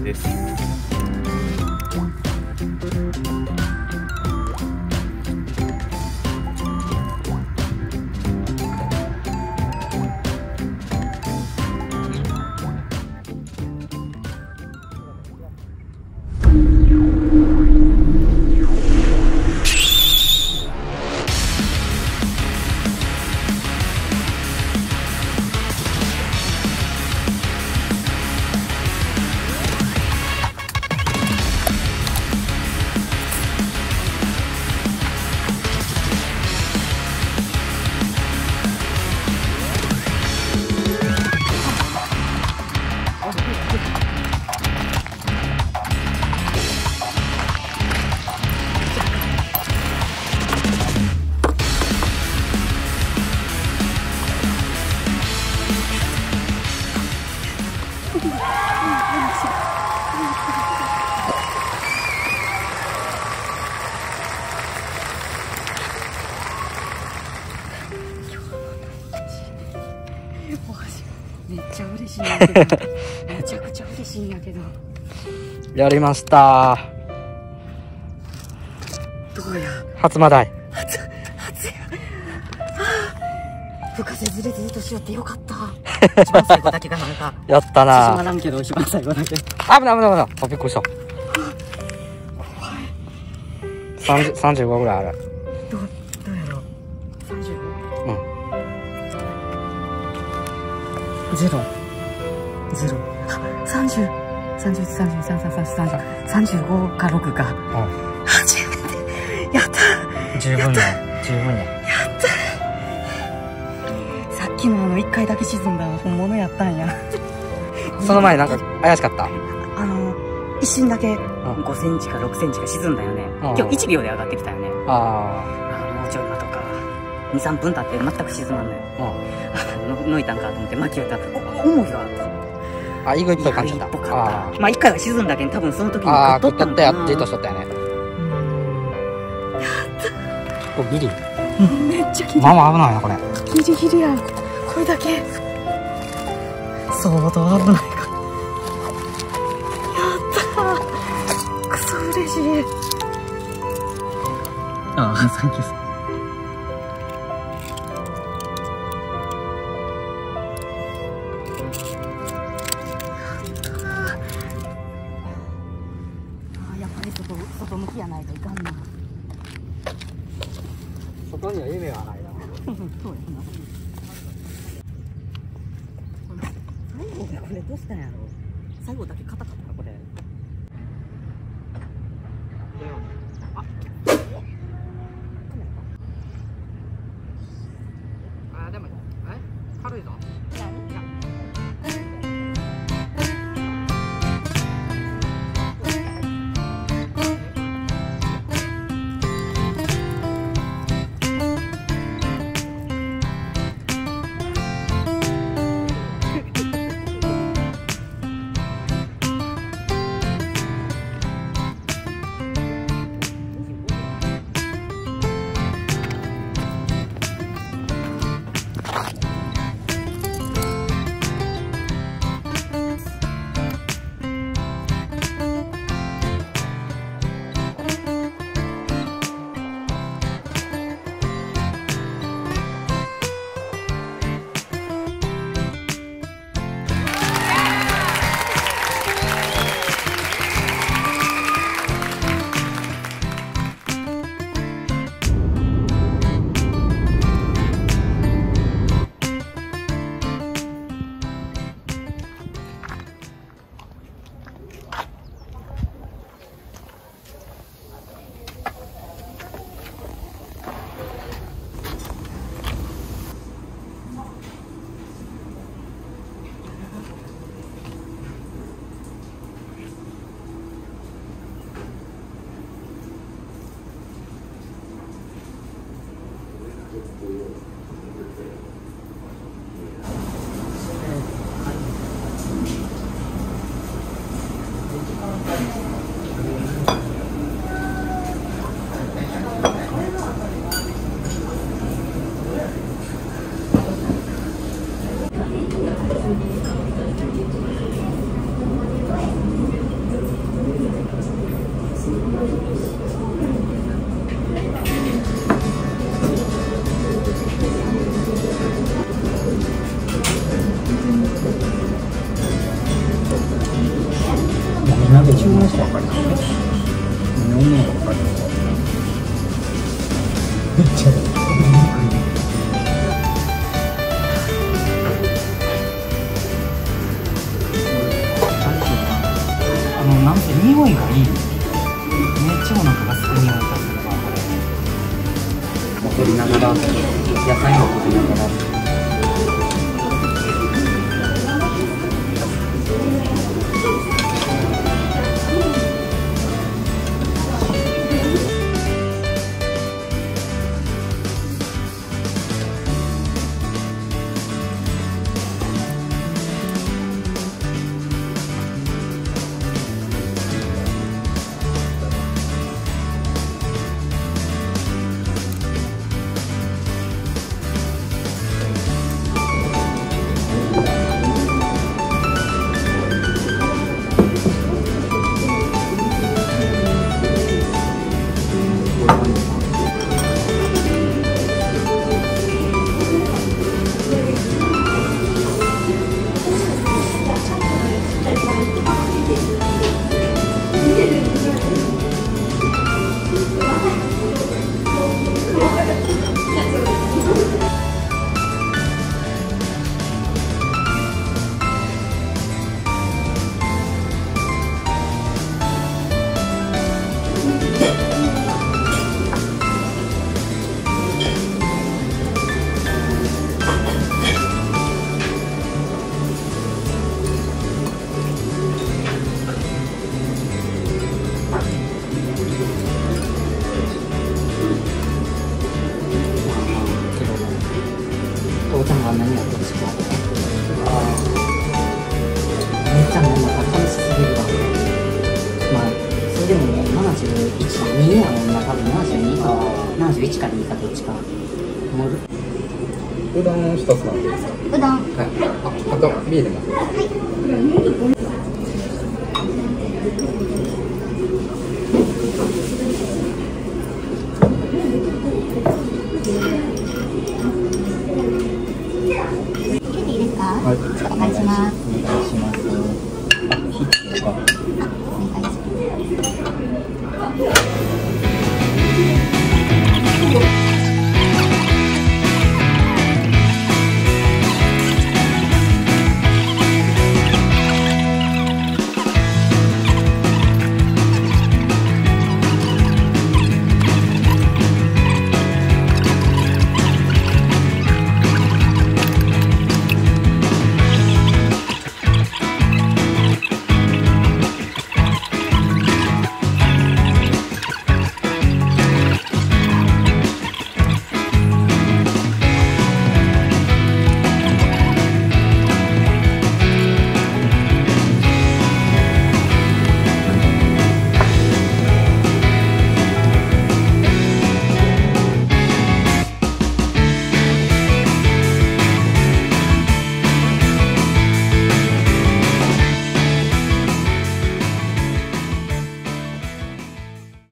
です。 めっちゃ嬉しいんやけどめちゃくちゃ嬉しいんやけど。 やりました。 どうや。 初マダイ。 初や。深瀬ずれずっとしよってよかった。一番最後だけがなんか。 やったな。 縮まらんけど一番最後だけ。 危ない。あ、びっくりした。35ぐらいある。 どうやろう。35。 うん。 ゼロ。30、31、32、33、34、35か6か。初めて。やった。 十分や。 やった。さっきの1回だけ沈んだ本物やったんや。 その前なんか怪しかった。 一瞬だけ5センチか6センチか沈んだよね。今日1秒で上がってきたよね。もうちょい間とか2、3分経って全く沈まんのよ。のいたんかと思って巻き寄ったら重いわ。 イグいっぱい感じた。 まあ1回は沈んだけん多分その時にグッとったやじっとしとったよね。 やったこれギリ。 めっちゃギリ。 まあまあ危ないなこれ。 ギリギリやん。これだけ相当危ないから。クソ嬉しい。サンキュー。やっぱり外向きやないといかんな。 外には夢はないな。 そうやな。最後がこれどうしたんやろ。最後だけ硬かったこれ。 でも軽いぞ。 鍋注文して分かりますね。何思うのか分かりますか。めっちゃなんせ匂いがいい。めっちゃお腹がすく匂いがするわ、これ。取りながら、野菜も取りながら。父ちゃんが何やってほしくなってね。めっちゃもうなんか楽しすぎるわ。まあそれでもね、71か2やもんな、多分72か71か2かどっちか。 うどん一つなんでいいですか。 うどん。 はい。あとビールも。 はい。